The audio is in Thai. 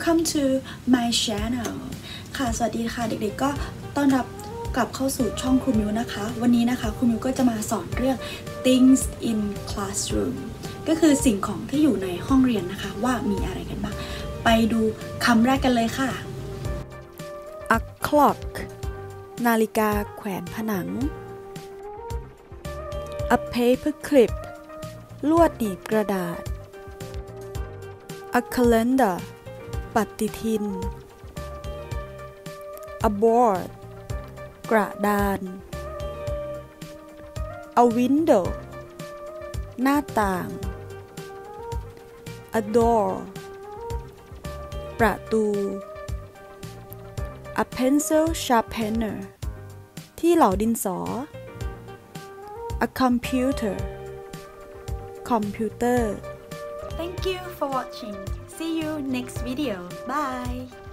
Welcome to my channel ค่ะสวัสดีค่ะเด็กๆก็ต้อนรับกลับเข้าสู่ช่องครูมิวนะคะวันนี้นะคะครูมิวก็จะมาสอนเรื่อง things in classroom ก็คือสิ่งของที่อยู่ในห้องเรียนนะคะว่ามีอะไรกันบ้างไปดูคำแรกกันเลยค่ะ A clock นาฬิกาแขวนผนัง A paper clip ลวดหนีบกระดาษ A calendar ปฏิทิน A board กระดาน A window หน้าต่าง A door ประตู A pencil sharpener ที่เหลาดินสอ A computer คอมพิวเตอร์ Thank you for watching. See you next video. Bye.